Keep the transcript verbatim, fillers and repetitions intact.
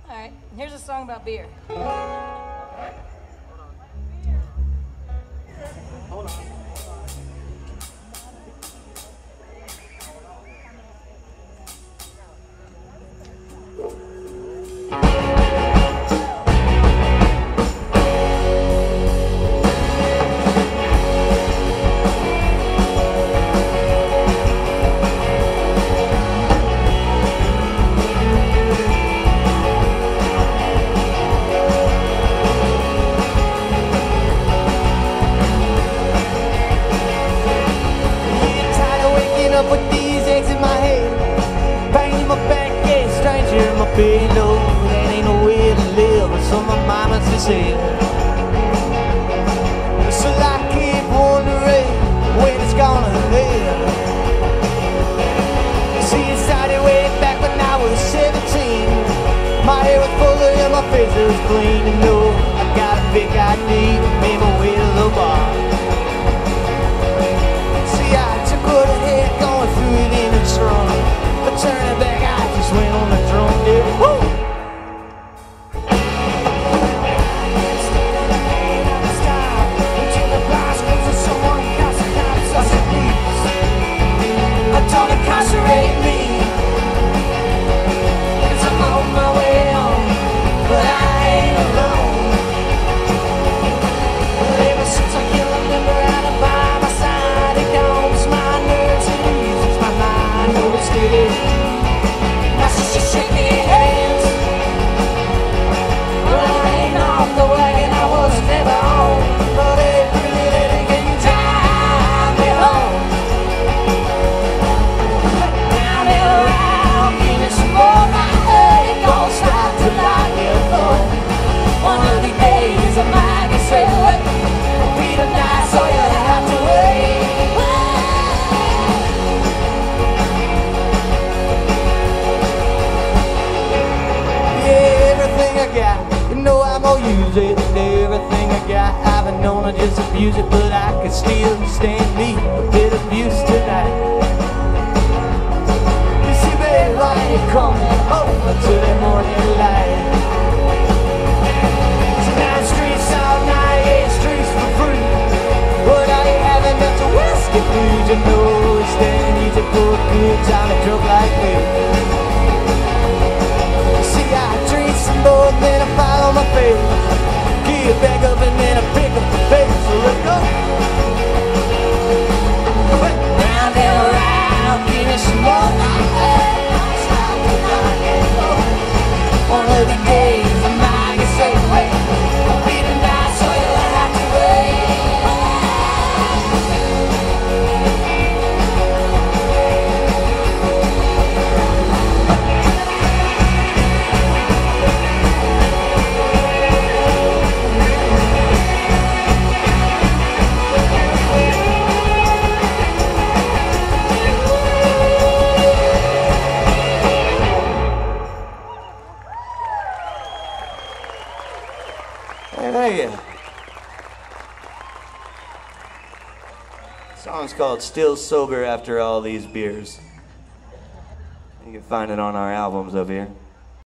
All right, here's a song about beer. Hold on. Below, that ain't no way to live, but some of my mama's to say. So I keep wondering when it's gonna end. See, it started way back when I was seventeen. My hair was full and my face was clean. And no, I got a big I D to make my way to the bar. See, I took what I had going through it in the trunk, but turning back, I just went on the drum. Woo! Don't incarcerate me, 'cause I'm on my way home, but I ain't alone. But ever since I killed a member out of by my side, it calms my nerves and eases my mind. No mistake. Now she just shake me hands, but I ain't off the wagon I was never on. But it really can drive me home. One of the days I might get straight away. Be the night, so you have to wait. Yeah, everything I got, you know I'm gonna use it. Everything I got, I've been known to just abuse it, but I can still stand me a bit of abuse tonight. You see, babe, why you coming over to the morning light? All night, yeah, streets for free. But I ain't having enough to whiskey food. You know it's that easy for a good time to drunk like me. See, I drink some more, then I fall on my face. Get back up and then I pick up the pace. So let's go. Round and around, give me some more. One of the days I might get straight away. Hey, the song's called Still Sober After All These Beers. You can find it on our albums over here.